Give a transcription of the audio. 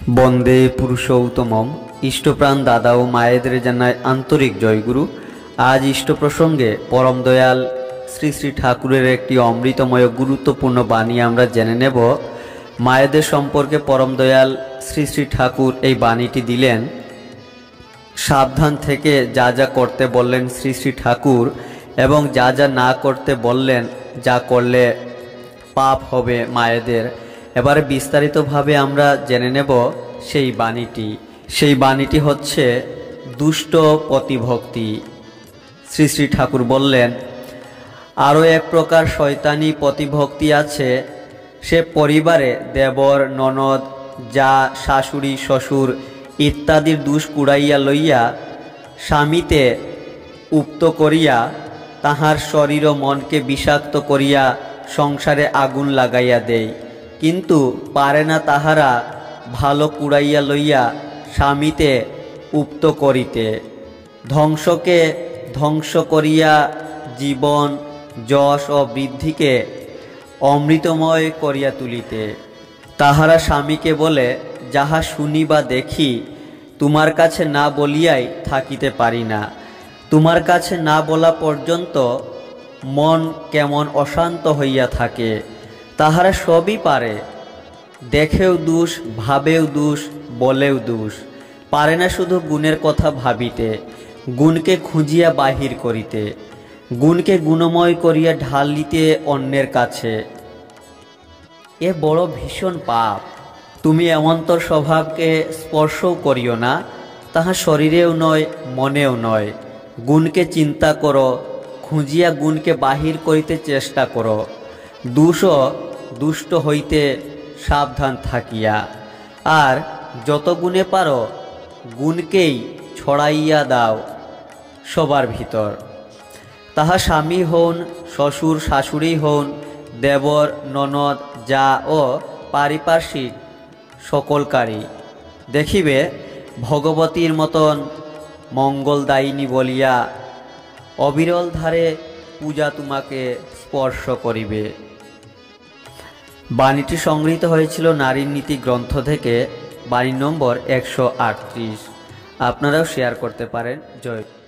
বন্দে পুরুষোত্তমম। ইষ্টপ্রাণ দাদা ও মায়েদের জানায় আন্তরিক জয়গুরু। আজ ইষ্ট প্রসঙ্গে পরম দয়াল শ্রী শ্রী ঠাকুরের একটি অমৃতময় গুরুত্বপূর্ণ বাণী আমরা জেনে নেব। মায়েদের সম্পর্কে পরম দয়াল শ্রী শ্রী ঠাকুর এই বাণীটি দিলেন। সাবধান থেকে যা যা করতে বললেন শ্রী শ্রী ঠাকুর, এবং যা যা না করতে বললেন, যা করলে পাপ হবে মায়েদের। এবারে বিস্তারিতভাবে আমরা জেনে নেব সেই বাণীটি হচ্ছে দুষ্ট প্রতিভক্তি। শ্রী শ্রী ঠাকুর বললেন, আরও এক প্রকার শয়তানি প্রতিভক্তি আছে। সে পরিবারে দেবর, ননদ, যা, শাশুড়ি, শ্বশুর ইত্যাদির দোষ কুড়াইয়া লইয়া স্বামীতে উক্ত করিয়া তাহার শরীর ও মনকে বিষাক্ত করিয়া সংসারে আগুন লাগাইয়া দেয়, কিন্তু পারে না তাহারা ভালো কুড়াইয়া লইয়া স্বামীতে উক্ত করিতে। ধ্বংসকে ধ্বংস করিয়া জীবন, যশ ও বৃদ্ধিকে অমৃতময় করিয়া তুলিতে। তাহারা স্বামীকে বলে, যাহা শুনি বা দেখি তোমার কাছে না বলিয়াই থাকিতে পারি না। তোমার কাছে না বলা পর্যন্ত মন কেমন অশান্ত হইয়া থাকে। তাহারা সবই পারে, দেখেও দোষ, ভাবেও দোষ, বলেও দোষ, পারে না শুধু গুণের কথা ভাবিতে, গুণকে খুঁজিয়া বাহির করিতে, গুণকে গুণময় করিয়া ঢালিতে অন্যের কাছে। এ বড় ভীষণ পাপ। তুমি এমন্তর স্বভাবকে স্পর্শও করিও না, তাহা শরীরেও নয়, মনেও নয়। গুণকে চিন্তা করো, খুঁজিয়া গুণকে বাহির করিতে চেষ্টা করো। দুষ্ট হইতে সাবধান থাকিয়া, আর যত গুণে পারো গুণকেই ছড়াইয়া দাও সবার ভিতর। তাহা স্বামী হন, শ্বশুর শাশুড়ি হন, দেবর, ননদ, যা ও পারিপার্শ্বিক সকলকারী। দেখিবে ভগবতীর মতন মঙ্গলদায়িনী বলিয়া অবিরল ধারে পূজা তোমাকে স্পর্শ করিবে। বাণীটি সংগৃহীত হয়েছিল নারীর নীতি গ্রন্থ থেকে, বাণী নম্বর 138। আপনারাও শেয়ার করতে পারেন। জয়।